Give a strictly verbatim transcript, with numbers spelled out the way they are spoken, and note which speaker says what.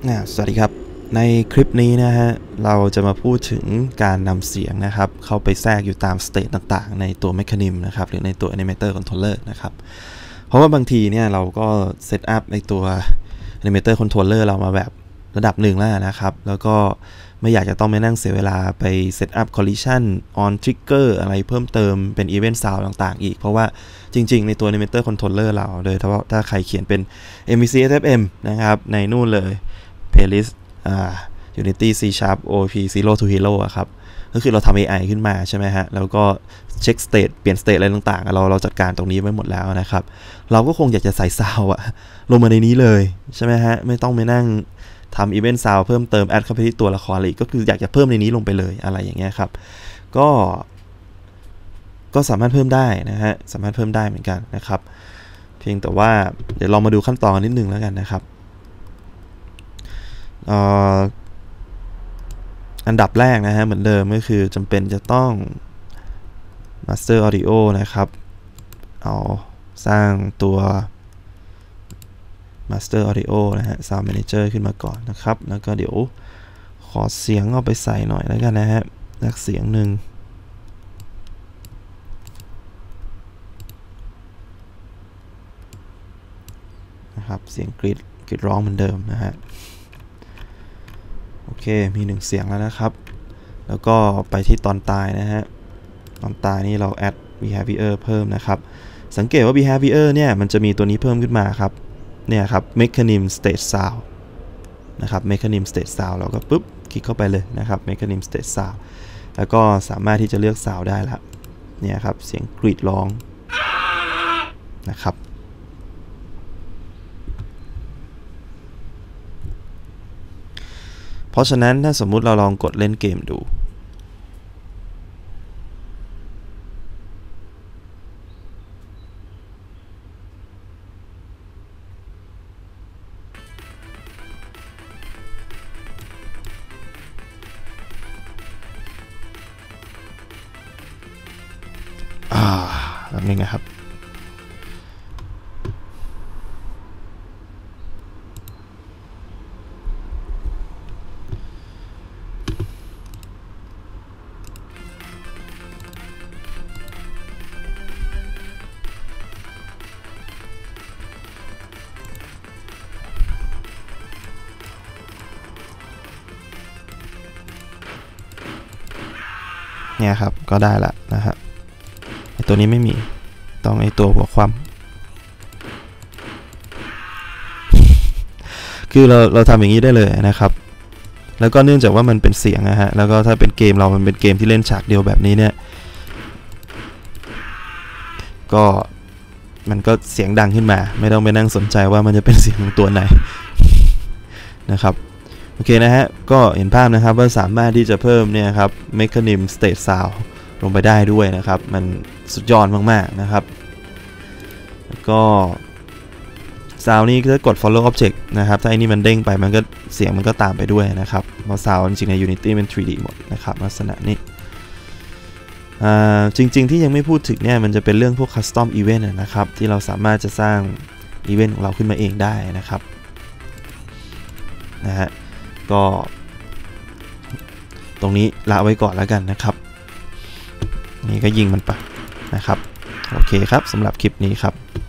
Speaker 1: สวัสดีครับในคลิปนี้นะฮะเราจะมาพูดถึงการนำเสียงนะครับเข้าไปแทรกอยู่ตามสเตตต่างๆในตัว Mechanim นะครับหรือในตัว Animator Controller นะครับเพราะว่าบางทีเนี่ยเราก็เซตอัพในตัว Animator Controller เรามาแบบระดับหนึ่งแล้วนะครับแล้วก็ไม่อยากจะต้องไปนั่งเสียเวลาไปเซตอัพ Collision on Trigger อะไรเพิ่มเติมเป็น Event Sound ต่างๆอีกเพราะว่าจริงๆในตัว Animator Controller เราโดยเฉพาะถ้าใครเขียนเป็น เอ็ม วี ซี เอส เอฟ เอ็ม นะครับในนู่นเลย playlist อ่า Unity C Sharp โอ พี Zero to Hero อะครับก็คือเราทำ เอ ไอ ขึ้นมาใช่ไหมฮะแล้วก็เช็ค state เปลี่ยน state อะไรต่างๆเราเราจัดการตรงนี้ไว้หมดแล้วนะครับเราก็คงอยากจะใส่ซาวอะลงมาในนี้เลยใช่ไหมฮะไม่ต้องไปนั่งทำ event sound เพิ่มเติม add เข้าไปที่ตัวละครเลยก็คืออยากจะเพิ่มในนี้ลงไปเลยอะไรอย่างเงี้ยครับก็ก็สามารถเพิ่มได้นะฮะสามารถเพิ่มได้เหมือนกันนะครับเพียงแต่ว่าเดี๋ยวลองมาดูขั้นตอนนิดนึงแล้วกันนะครับอันดับแรกนะฮะเหมือนเดิมก็คือจำเป็นจะต้อง Master Audio นะครับเอาสร้างตัว Master Audio นะฮะ Sound Manager ขึ้นมาก่อนนะครับแล้วก็เดี๋ยวขอเสียงเอาไปใส่หน่อยแล้วกันนะฮะสักเสียงหนึ่งนะครับเสียงกรีดกรีดร้องเหมือนเดิมนะฮะโอเคมีหนึ่งเสียงแล้วนะครับแล้วก็ไปที่ตอนตายนะฮะตอนตายนี่เรา add behavior เพิ่มนะครับสังเกตว่า behavior เนี่ยมันจะมีตัวนี้เพิ่มขึ้นมาครับเนี่ยครับ Mechanim Stage Sound นะครับ Mechanim Stage Sound เราก็ปุ๊บคลิกเข้าไปเลยนะครับ Mechanim Stage Sound แล้วก็สามารถที่จะเลือก Sound ได้ละเนี่ยครับเสียงกรีดร้องนะครับเพราะฉะนั้นถ้าสมมุติเราลองกดเล่นเกมดูอ่าแบบนี้นะครับเนี่ยครับก็ได้ละนะฮะไอตัวนี้ไม่มีต้องไอตัวหัวความคือเราเราทำอย่างนี้ได้เลยนะครับแล้วก็เนื่องจากว่ามันเป็นเสียงนะฮะแล้วก็ถ้าเป็นเกมเรามันเป็นเกมที่เล่นฉากเดียวแบบนี้เนี่ยก็มันก็เสียงดังขึ้นมาไม่ต้องไปนั่งสนใจว่ามันจะเป็นเสียงของตัวไหนนะครับโอเคนะฮะก็เห็นภาพนะครับว่าสามารถที่จะเพิ่มเนี่ยครับ Mechanim Stage Sound ลงไปได้ด้วยนะครับมันสุดยอดมากๆนะครับแล้วก็ Sound นี้ถ้ากด Follow Object นะครับถ้าไอ้นี่มันเด้งไปมันก็เสียงมันก็ตามไปด้วยนะครับเพราะ Sound จริงๆใน Unity เป็น ทรี ดี หมดนะครับลักษณะนี้จริงๆที่ยังไม่พูดถึงเนี่ยมันจะเป็นเรื่องพวก Custom Event นะครับที่เราสามารถจะสร้าง Event ของเราขึ้นมาเองได้นะครับนะฮะก็ตรงนี้ละไว้ก่อนแล้วกันนะครับนี่ก็ยิงมันไปนะครับโอเคครับสำหรับคลิปนี้ครับ